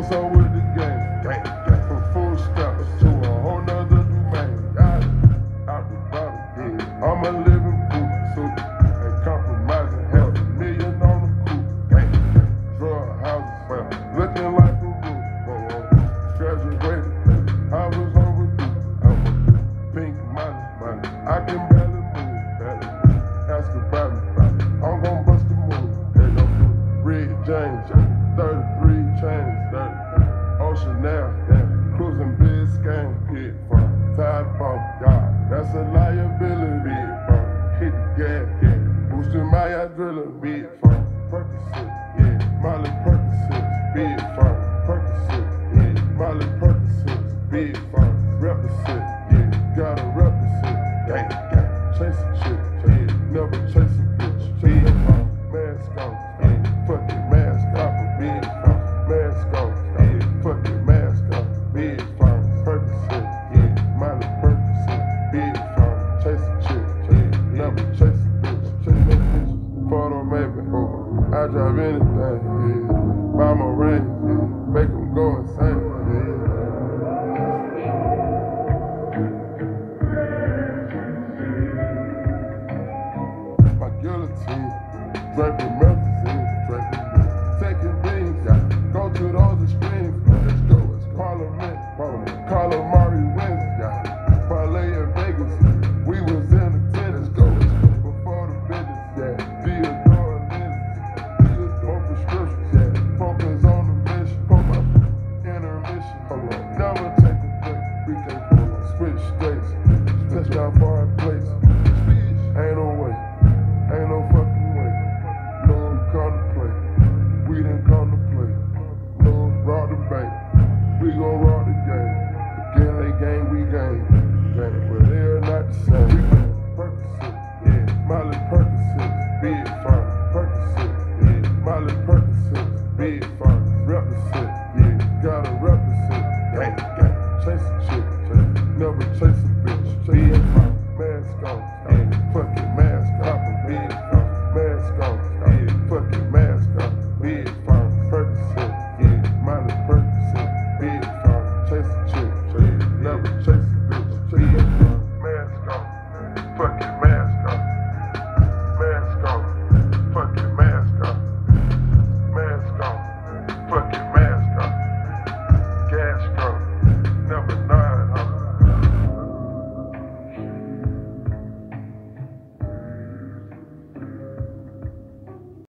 what's up with the game? From full stop to a whole nother domain. Out the bottom, yeah. I'm a living proof, so ain't compromising. $500,000 on the coupe. Drug houses, looking like a roof. Graduated, I was overdue. I'm a pink money. I can barely move. Ask about me, I'm gon' bust the move. Red James, 33 chains, 30. Ocean now, cruising Biscayne, hit from Tide Ball, God, that's a liability. Hit the gas, boosting my adrenaline, from Percocet, Molly